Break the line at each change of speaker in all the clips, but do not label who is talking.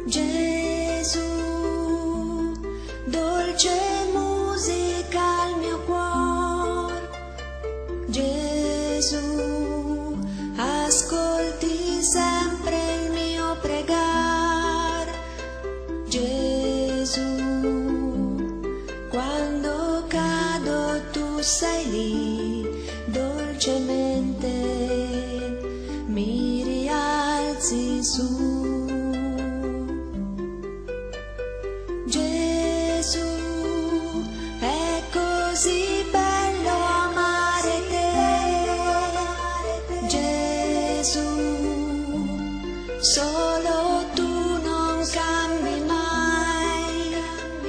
Gesù, dolce musica al mio cuore. Gesù, ascolti sempre il mio pregare. Gesù, quando cado tu sei lì, dolcemente mi rialzi su. Gesù, è così bello amare te. Gesù, solo tu non cambi mai.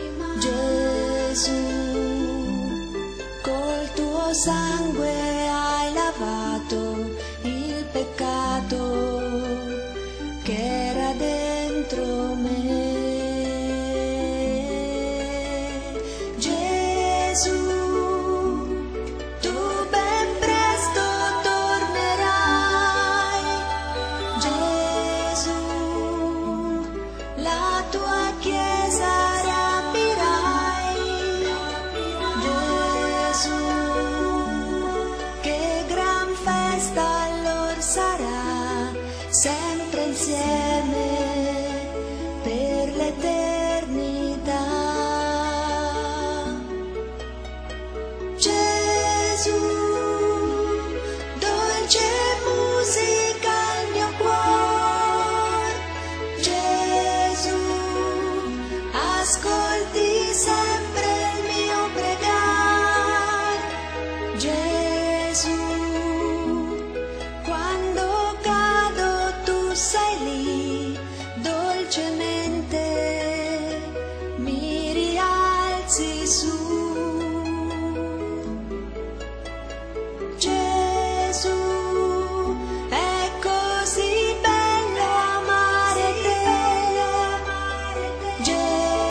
Gesù, col tuo sangue hai lavato il peccato che era dentro